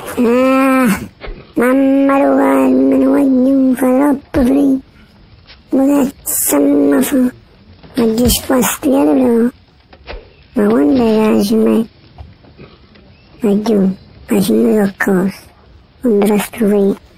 Mamma me ne voglio fare troppo freddo. Adesso mi fa. Oggi sfastidiare però. Ma quando è che ci metto? Aggiù, facendo qualcosa. Quando la struvei.